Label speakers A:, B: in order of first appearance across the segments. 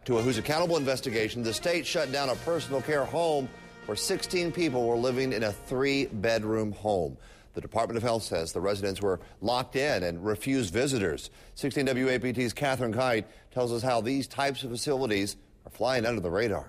A: To a Who's Accountable investigation, the state shut down a personal care home where 16 people were living in a 3-bedroom home. The Department of Health says the residents were locked in and refused visitors. 16 WAPT's Catherine Kite tells us how these types of facilities are flying under the radar.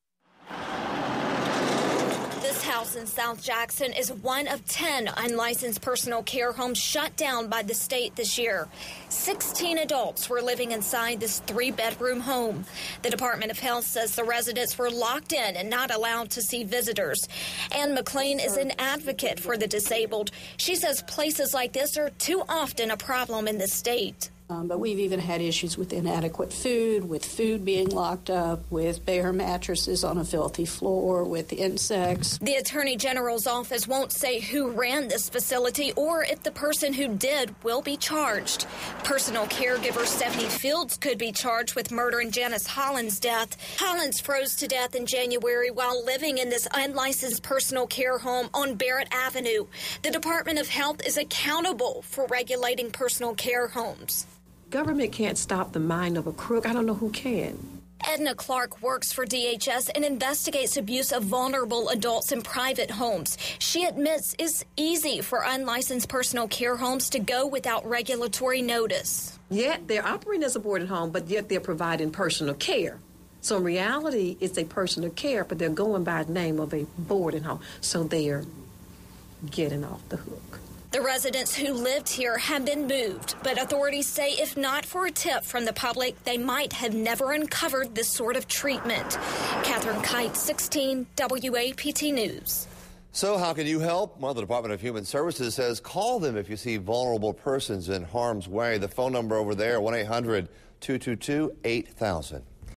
B: This house in South Jackson is one of 10 unlicensed personal care homes shut down by the state this year. 16 adults were living inside this 3-bedroom home. The Department of Health says the residents were locked in and not allowed to see visitors. Ann McLean is an advocate for the disabled. She says places like this are too often a problem in the state.
C: But we've even had issues with inadequate food, with food being locked up, with bare mattresses on a filthy floor, with insects.
B: The Attorney General's office won't say who ran this facility or if the person who did will be charged. Personal caregiver Stephanie Fields could be charged with murdering Janice Hollins' death. Hollins froze to death in January while living in this unlicensed personal care home on Barrett Avenue. The Department of Health is accountable for regulating personal care homes.
D: Government can't stop the mind of a crook. I don't know who can.
B: Edna Clark works for DHS and investigates abuse of vulnerable adults in private homes. She admits it's easy for unlicensed personal care homes to go without regulatory notice.
D: Yet they're operating as a boarding home, but yet they're providing personal care. So in reality, it's a personal care, but they're going by the name of a boarding home. So they're getting off the hook.
B: The residents who lived here have been moved, but authorities say if not for a tip from the public, they might have never uncovered this sort of treatment. Catherine Kite, 16 WAPT News.
A: So how can you help? Well, the Department of Human Services says call them if you see vulnerable persons in harm's way. The phone number over there, 1-800-222-8000.